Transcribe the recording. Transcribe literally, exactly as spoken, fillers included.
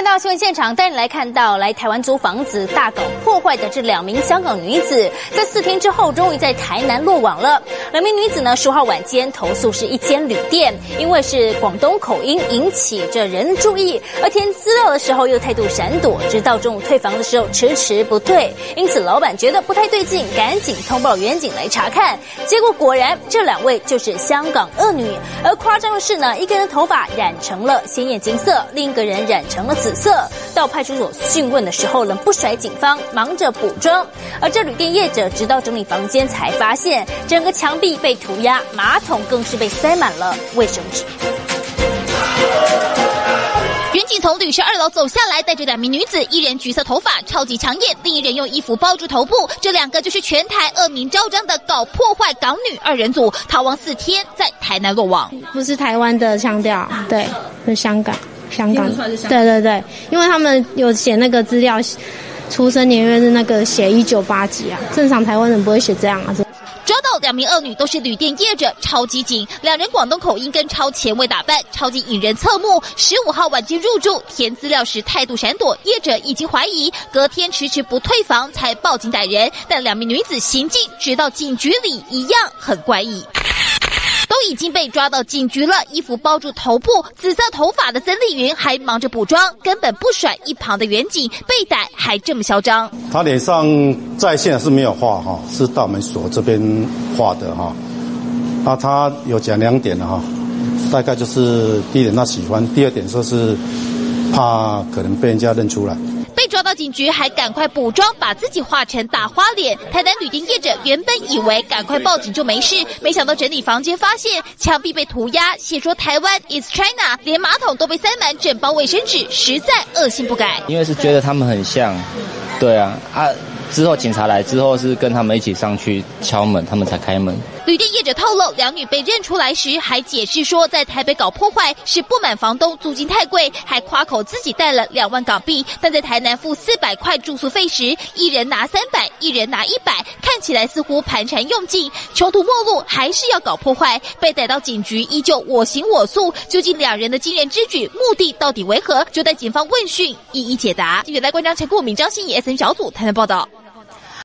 回到新闻现场，带你来看到来台湾租房子大搞破坏的这两名香港女子，在四天之后终于在台南落网了。两名女子呢，十号晚间投诉是一间旅店，因为是广东口音引起这人注意，而填资料的时候又态度闪躲，直到中午退房的时候迟迟不退，因此老板觉得不太对劲，赶紧通报员警来查看。结果果然这两位就是香港恶女，而夸张的是呢，一个人头发染成了鲜艳金色，另一个人染成了紫色。到派出所讯问的时候呢，不甩警方，忙着补妆。而这旅店业者直到整理房间才发现，整个墙壁被涂鸦，马桶更是被塞满了卫生纸。 远景从旅社二楼走下来，带着两名女子，一人橘色头发超级抢眼，另一人用衣服包住头部。这两个就是全台恶名昭彰的搞破坏港女二人组，逃亡四天，在台南落网。 不是台湾的腔调，对，是香港，香港，对对对，因为他们有写那个资料，出生年月日那个写一九八几啊，正常台湾人不会写这样啊。 抓到两名恶女都是旅店业者，超级警，两人广东口音跟超前卫打扮，超级引人侧目。十五号晚间入住，填资料时态度闪躲，业者已经怀疑，隔天迟迟不退房，才报警逮人。但两名女子行径直到警局里一样很怪异。都已经被抓到警局了，衣服包住头部，紫色头发的曾丽云还忙着补妆，根本不甩一旁的远警，被逮还这么嚣张。 他脸上在线是没有画哈，是到我们所这边画的哈。那他有讲两点的哈，大概就是第一点他喜欢，第二点说是怕可能被人家认出来。 被抓到警局还赶快补妆，把自己画成大花脸。台南旅店业者原本以为赶快报警就没事，没想到整理房间发现墙壁被涂鸦，写说台湾 is China， 连马桶都被塞满整包卫生纸，实在恶性不改。 因为是觉得他们很像，对啊啊。之后警察来之后是跟他们一起上去敲门，他们才开门。 旅店业者透露，两女被认出来时还解释说，在台北搞破坏是不满房东租金太贵，还夸口自己带了两万港币，但在台南付四百块住宿费时，一人拿三百，一人拿一百，看起来似乎盘缠用尽，穷途末路还是要搞破坏。被逮到警局依旧我行我素，究竟两人的惊人之举目的到底为何？就待警方问讯一一解答。记者来关张陈国敏、张欣怡 S N 小组台南报道。